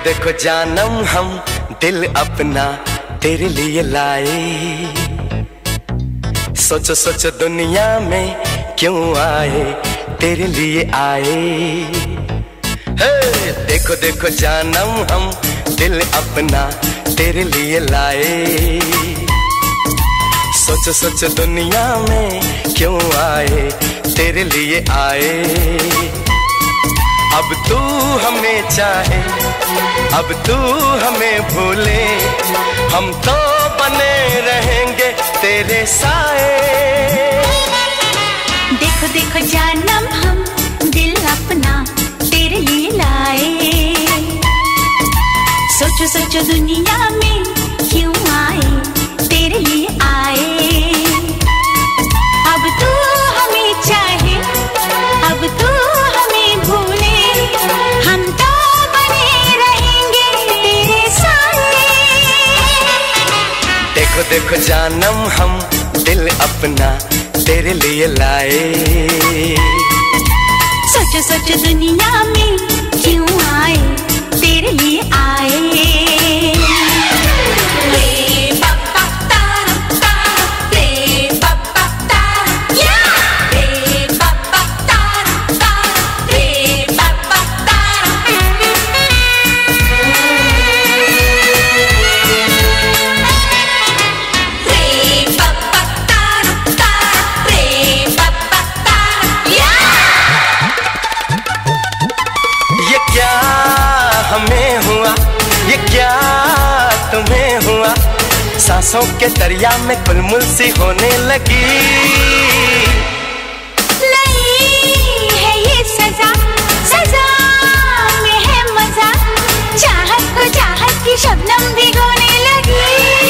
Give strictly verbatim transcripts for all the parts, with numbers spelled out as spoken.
देखो जानम हम दिल अपना तेरे लिए लाए। सोचो सोचो दुनिया में क्यों आए, तेरे लिए आए। हे देखो देखो जानम हम दिल अपना तेरे लिए लाए। सोचो सोचो दुनिया में क्यों आए, तेरे लिए आए। अब तू हमें चाहे, अब तू हमें भूले, हम तो बने रहेंगे तेरे साए। देखो देखो जानम हम दिल अपना तेरे लिए लाए। सोचो सोचो दुनिया में क्यों आए, तेरे लिए आए। अब तू हमें चाहे, अब तू हमें भूले, हम तो बने रहेंगे तेरे साए। देखो देखो जानम हम दिल अपना तेरे लिए लाए। सोचो सोचो दुनिया में क्यों आए, तेरे लिए आए। हमें हुआ ये क्या तुम्हें हुआ, सांसों के दरिया में कुलमुल सी होने लगी। नहीं है ये सजा, सजा में है मजा, चाहत को चाहत की शबनम भिगोने लगी।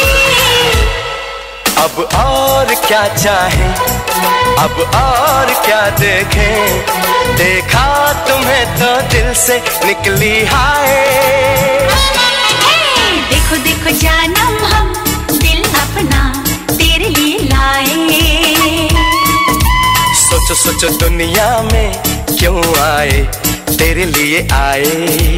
अब और क्या चाहे, अब और क्या देखें, देखा तुम्हें तो दिल से निकली हाय। देखो देखो जानम हम दिल अपना तेरे लिए लाए। सोचो सोचो दुनिया में क्यों आए, तेरे लिए आए।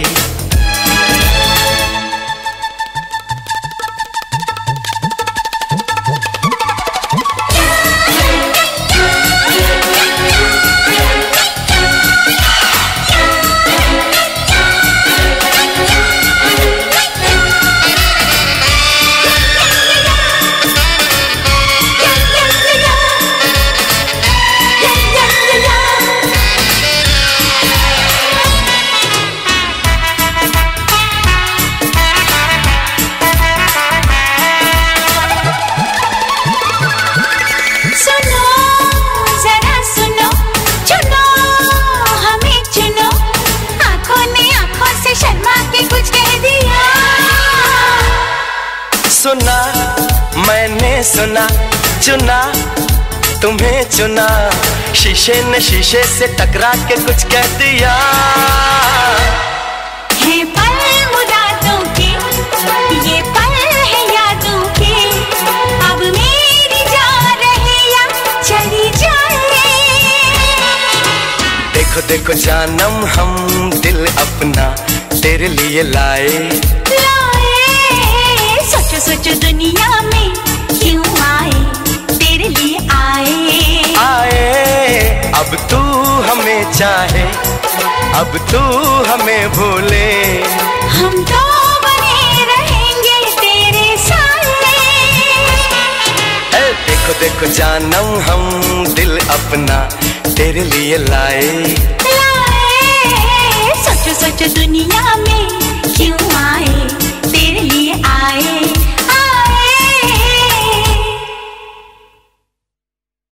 सुना मैंने सुना, चुना तुम्हें चुना, शीशे ने शीशे से टकरा के कुछ कह दिया। है पल मुरादों के, ये पल है यादों के, अब मेरी जा रहे या चली जाए। देखो देखो जानम हम दिल अपना तेरे लिए लाए। सोचो सोचो दुनिया में क्यों आए, तेरे लिए आए। आए अब तू हमें चाहे, अब तू हमें भूले, हम तो बने रहेंगे तेरे साए। देखो देखो जानम हम दिल अपना तेरे लिए लाए। लाए सोचो सोचो दुनिया में